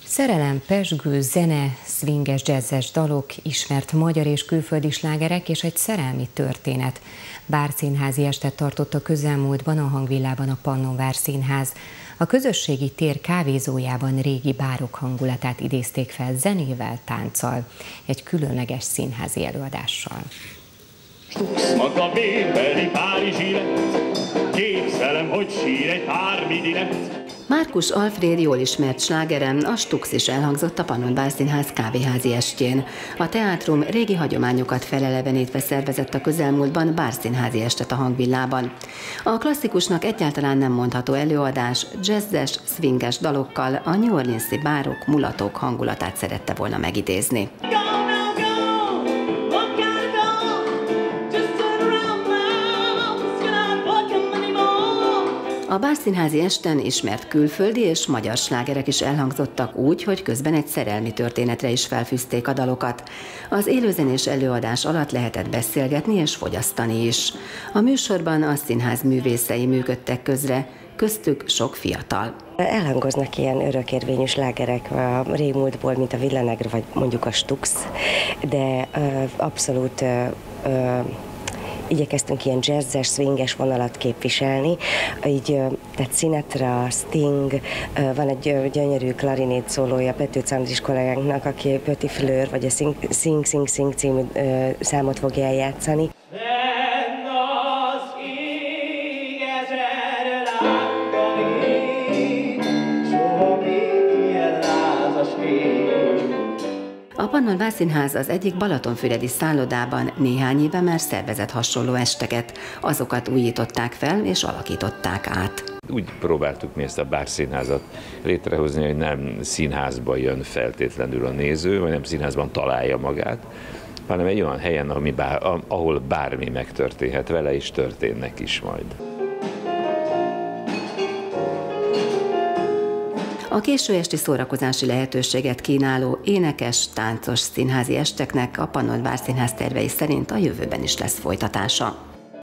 Szerelem, pezsgő, zene, swinges, jazzes dalok, ismert magyar és külföldi slágerek és egy szerelmi történet. Bárszínházi estet tartott a közelmúltban a Hangvillában a Pannonvár Színház. A közösségi tér kávézójában régi bárok hangulatát idézték fel zenével, tánccal, egy különleges színházi előadással. Maga bébeli párizsi lett, képzelem, hogy sír egy pármidi lett. Márkus Alfréd jól ismert slágeren, a Stux is elhangzott a Pannonvár Színház kávéházi estjén. A teátrum régi hagyományokat felelevenítve szervezett a közelmúltban bárszínházi estet a Hangvillában. A klasszikusnak egyáltalán nem mondható előadás jazzes, swinges dalokkal a New Orleans-i bárok, mulatok hangulatát szerette volna megidézni. A bárszínházi esten ismert külföldi és magyar slágerek is elhangzottak úgy, hogy közben egy szerelmi történetre is felfűzték a dalokat. Az élőzenés előadás alatt lehetett beszélgetni és fogyasztani is. A műsorban a színház művészei működtek közre, köztük sok fiatal. Elhangoznak ilyen örökérvényű slágerek a régmúltból, mint a Villa Negra vagy mondjuk a Stux, de abszolút igyekeztünk ilyen jazzes, swinges vonalat képviselni, így tehát Sinatra, Sting, van egy gyönyörű klarinét szólója Pető Czandris kollégánknak, aki Petit Fleur vagy a Sing Sing Sing című számot fogja eljátszani. A Pannonvár Színház az egyik balatonfüredi szállodában néhány éve már szervezett hasonló esteket. Azokat újították fel és alakították át. Úgy próbáltuk mi ezt a bárszínházat létrehozni, hogy nem színházba jön feltétlenül a néző, vagy nem színházban találja magát, hanem egy olyan helyen, ahol bármi megtörténhet vele, és történnek is majd. A késő esti szórakozási lehetőséget kínáló énekes, táncos színházi esteknek a Pannonvár Színház tervei szerint a jövőben is lesz folytatása.